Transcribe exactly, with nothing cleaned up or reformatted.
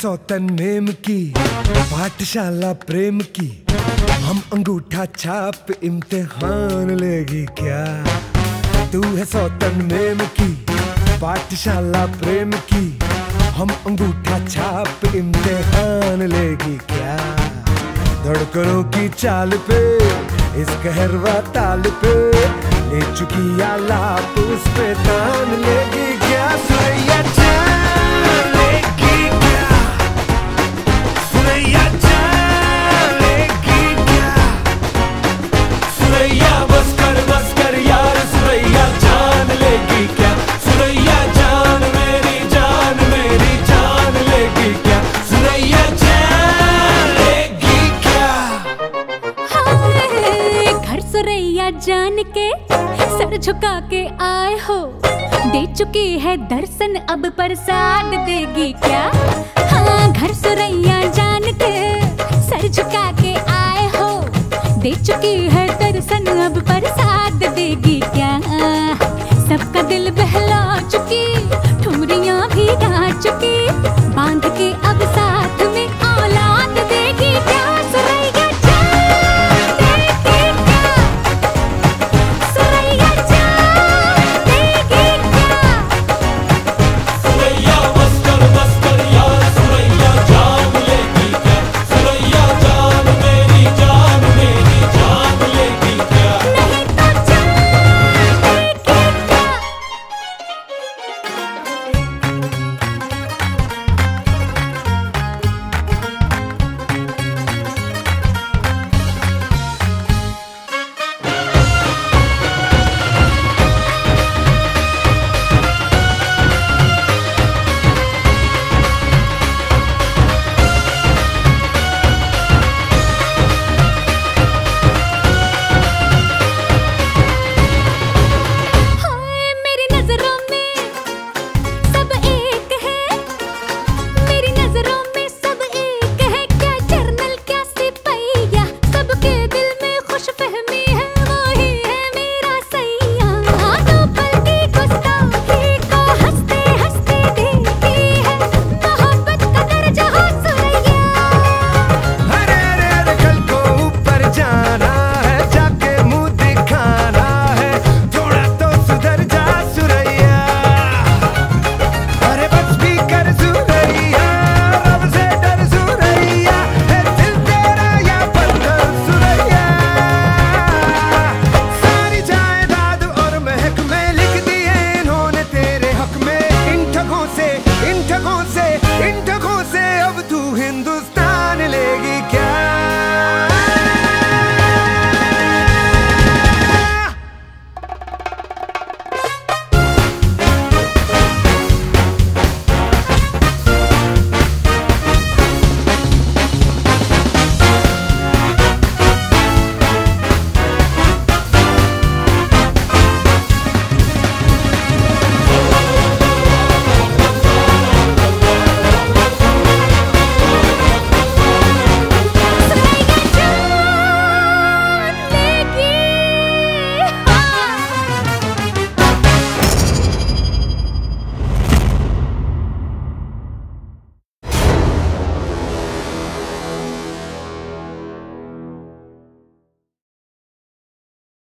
सौतन ma'am की पाठशाला प्रेम की, हम अंगूठा छाप इम्तिहान लेगी क्या? तू है सौतन मेम की पाठशाला प्रेम की, हम अंगूठा छाप इम्तिहान लेगी क्या? धड़कनों की चाल पे इस कहरवा ताल पे ले चुकी आलाप उस पे तान लेगी क्या? सुरैया जान लेगी क्या? सुरैया जान लेगी क्या? सुरैया बस कर बस कर यार, सुरैया जान लेगी क्या? सुरैया जान मेरी जान मेरी जान लेगी क्या? सुरैया जान लेगी क्या? हाय घर सुरैया जान के सर झुका के आए हो, दे चुकी है दर्शन अब प्रसाद देगी क्या? हाँ घर सुरैया जान के सर झुका के आए हो, दे चुकी है दर्शन अब प्रसाद देगी क्या? सबका दिल बहला चुकी, ठुमरियां भी गा चुकी,